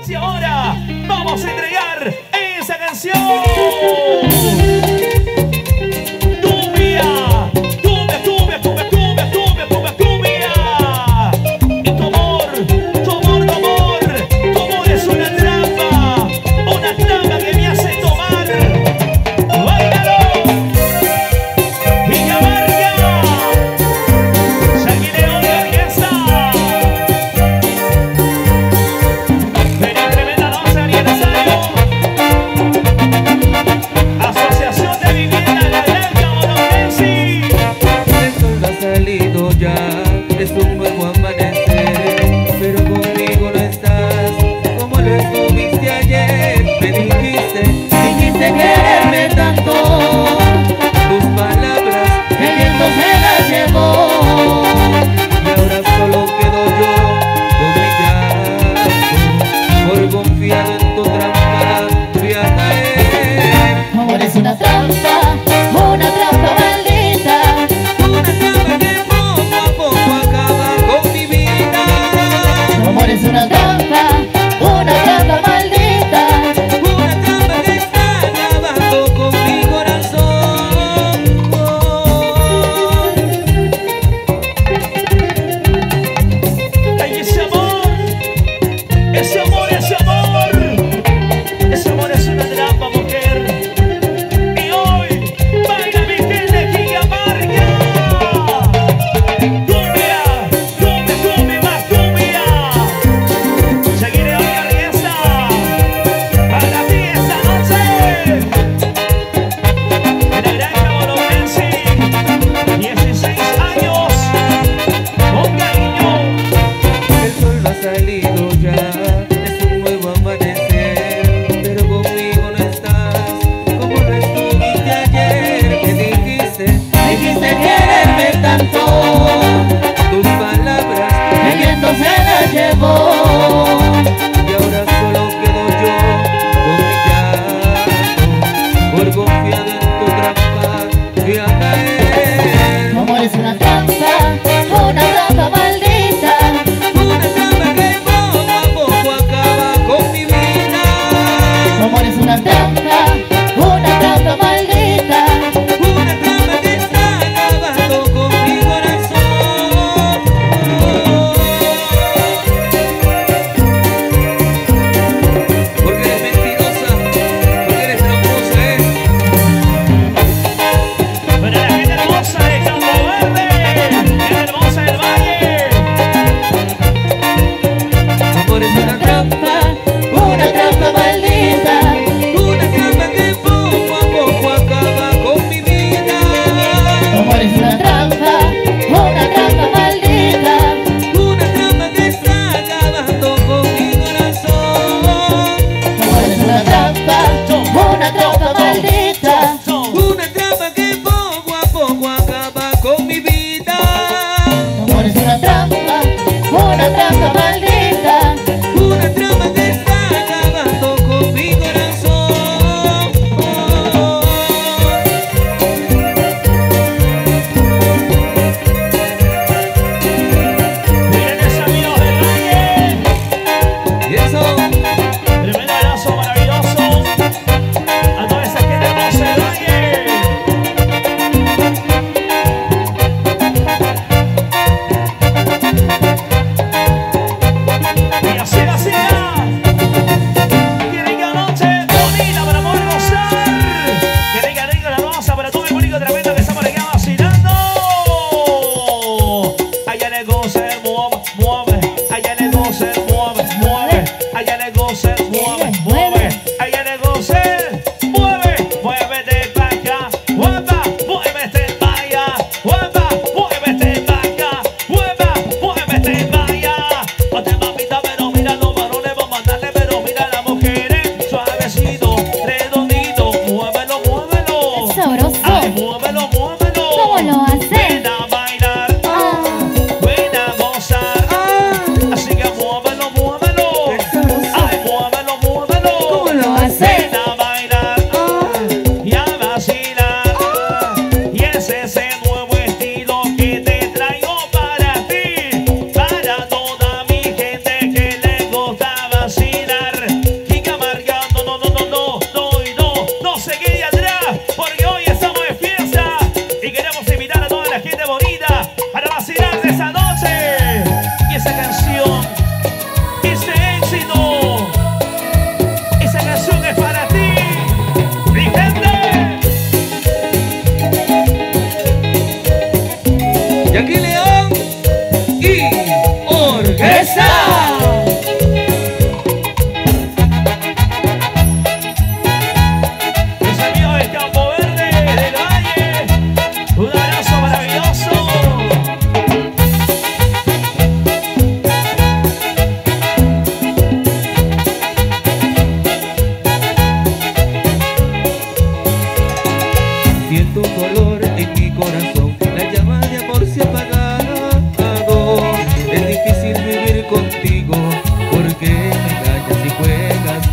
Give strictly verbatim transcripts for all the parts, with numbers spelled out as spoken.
y ahora vamos a entregar esa canción. Cumbia, cumbia, cumbia, cumbia, cumbia, cumbia, cumbia, cumbia. Y tu amor, tu amor, tu amor, tu amor es una trampa, una trampa que me hace tomar. ¡Báilalo! Y ya marca. Shaquileo de orquesta. Feliz tremenda noche aniversario. Asociación de Vivienda La Granja Moronense. El sol ha salido ya, es un nuevo amanecer, pero conmigo no estás como lo estuviste ayer. Me dijiste, dijiste quererme tanto, tus palabras el viento se las llevó, y ahora solo quedo yo con mi llanto, por confiado en tu trampa voy a caer. Amor es una trampa, una trampa maldita. Una trampa que poco a poco acaba con mi vida. Amor es una trampa, una trampa maldita. Una trampa que está acabando con mi corazón. Ay, ese amor, ese amor, ese amor, ese amor es una trampa, mujer. Y hoy baila mi gente Quillamarca. Cumbia, cumbia, cumbia, más cumbia. Seguiré hoy a orquesta para ti esta noche. En la Granja Moronense, dieciséis años, con cariño. El sol no ha salido ya, es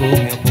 con mi amor.